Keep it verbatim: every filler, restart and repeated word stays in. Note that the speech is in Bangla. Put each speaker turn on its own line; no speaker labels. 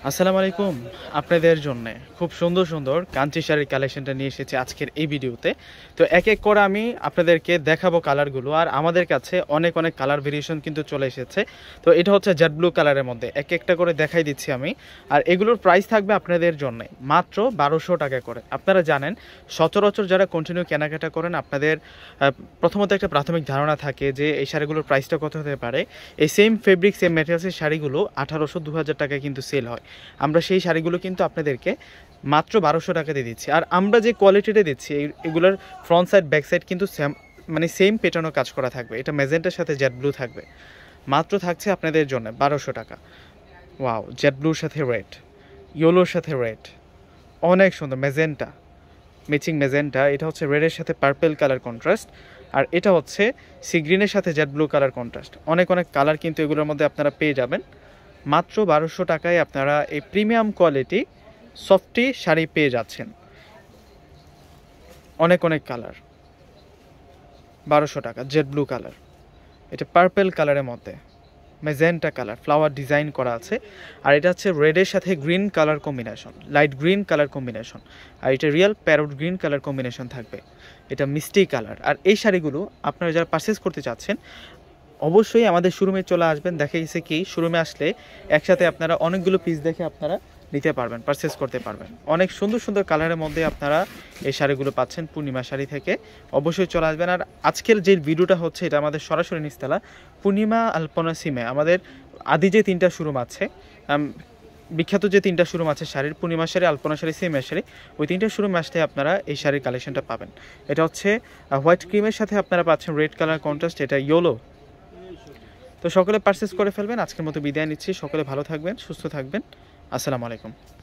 আসসালামু আলাইকুম। আপনাদের জন্য খুব সুন্দর সুন্দর কাঞ্চি শাড়ির কালেকশনটা নিয়ে এসেছি আজকের এই ভিডিওতে। তো এক এক করে আমি আপনাদেরকে দেখাবো কালারগুলো। আর আমাদের কাছে অনেক অনেক কালার ভেরিয়েশন কিন্তু চলে এসেছে। তো এটা হচ্ছে জেড ব্লু কালারের মধ্যে এক একটা করে দেখাই দিচ্ছি আমি। আর এগুলোর প্রাইস থাকবে আপনাদের জন্য মাত্র বারোশো টাকা করে। আপনারা জানেন সচরাচর যারা কন্টিনিউ কেনাকাটা করেন আপনাদের প্রথমত একটা প্রাথমিক ধারণা থাকে যে এই শাড়িগুলোর প্রাইসটা কত হতে পারে। এই সেম ফেব্রিক সেম ম্যাটেরিয়ালসের শাড়িগুলো আঠারোশো দু হাজার টাকায় কিন্তু সেল হয়। আমরা সেই শাড়িগুলো কিন্তু আপনাদেরকে মাত্র বারোশো টাকা দিয়ে দিচ্ছি। আর আমরা যে কোয়ালিটিটা দিচ্ছি এগুলোর ফ্রন্ট সাইড ব্যাক সাইড কিন্তু সেম মানে সেম প্যাটার্নও কাজ করা থাকবে। এটা ম্যাজেন্টার সাথে জেড ব্লু থাকবে, মাত্র থাকছে আপনাদের জন্য বারোশো টাকা। ওয়াও, জেড ব্লুর সাথে রেড, ইয়েলোর সাথে রেড, অনেক সুন্দর ম্যাজেন্টা, ম্যাচিং ম্যাজেন্টা। এটা হচ্ছে রেডের সাথে পার্পেল কালার কন্ট্রাস্ট, আর এটা হচ্ছে সি গ্রিনের সাথে জেড ব্লু কালার কন্ট্রাস্ট। অনেক অনেক কালার কিন্তু এগুলোর মধ্যে আপনারা পেয়ে যাবেন। মাত্র বারোশো টাকায় আপনারা এই প্রিমিয়াম কোয়ালিটি সফটি শাড়ি পেয়ে যাচ্ছেন। অনেক অনেক কালার, বারোশো টাকা। জেড ব্লু কালার, এটা পার্পেল কালারের মধ্যে ম্যাজেন্টা কালার ফ্লাওয়ার ডিজাইন করা আছে। আর এটা হচ্ছে রেডের সাথে green colour combination, light green colour combination. আর এটা real parrot green colour combination থাকবে। এটা মিষ্টি কালার। আর এই শাড়িগুলো আপনারা যারা পারচেস করতে চাচ্ছেন অবশ্যই আমাদের শোরুমে চলে আসবেন। দেখা গেছে কি শোরুমে আসলে একসাথে আপনারা অনেকগুলো পিস দেখে আপনারা নিতে পারবেন, পারচেস করতে পারবেন। অনেক সুন্দর সুন্দর কালারের মধ্যে আপনারা এই শাড়িগুলো পাচ্ছেন পূর্ণিমা শাড়ি থেকে। অবশ্যই চলে আসবেন। আর আজকের যে ভিডিওটা হচ্ছে এটা আমাদের সরাসরি নিস্তালা পূর্ণিমা আলপনা সিমে আমাদের আদি যে তিনটা শোরুম আছে, বিখ্যাত যে তিনটা শোরুম আছে শাড়ির, পূর্ণিমা শাড়ি, আলপনা শাড়ি, সিমের শাড়ি, ওই তিনটা শোরুমে আসলে আপনারা এই শাড়ির কালেকশনটা পাবেন। এটা হচ্ছে হোয়াইট ক্রিমের সাথে আপনারা পাচ্ছেন রেড কালার কন্ট্রাস্ট, এটা ইয়েলো। তো সকলে পারচেস করে ফেলবেন। আজকের মতো বিদায় নিচ্ছি। সকলে ভালো থাকবেন, সুস্থ থাকবেন। আসসালামু আলাইকুম।